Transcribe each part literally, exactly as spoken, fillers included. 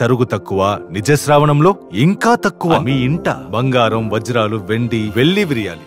తరుగు తక్కువ, నిజ శ్రావణంలో ఇంకా తక్కువ. మీ ఇంట బంగారం, వజ్రాలు, వెండి, వెళ్లి విరియాలి.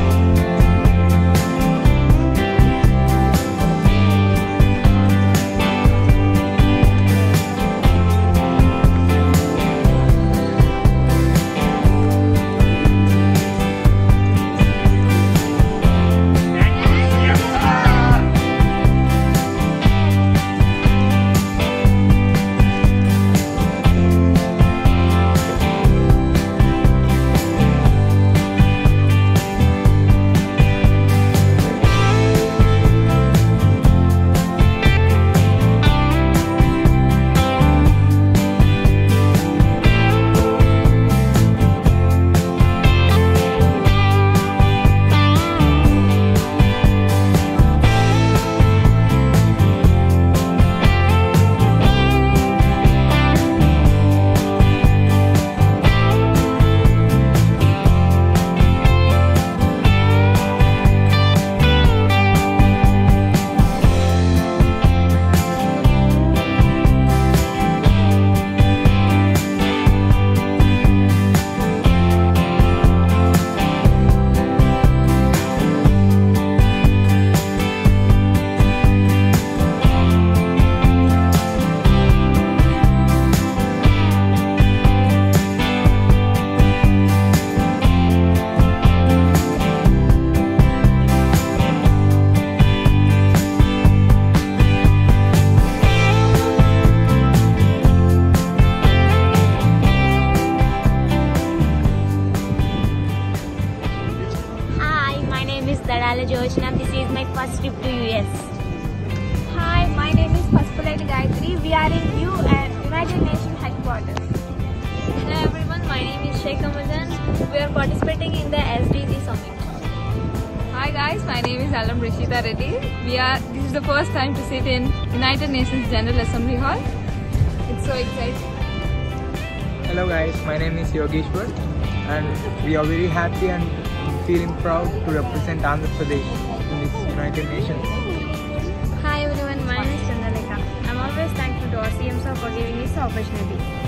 This is my first trip to U S. Hi, my name is Paspaleti Gayatri. We are in U N United Nations headquarters. Hello everyone, my name is Sheikh Ramadan. We are participating in the S D G Summit. Hi guys, my name is Alam Rishita Reddy. We are. This is the first time to sit in United Nations General Assembly Hall. It's so exciting. Hello guys, my name is Yogeshwar and we are very happy and feeling proud to represent Andhra Pradesh in this United Nations. Hi everyone, my name is Chandalekha. I'm always thankful to our C M sir for giving this opportunity.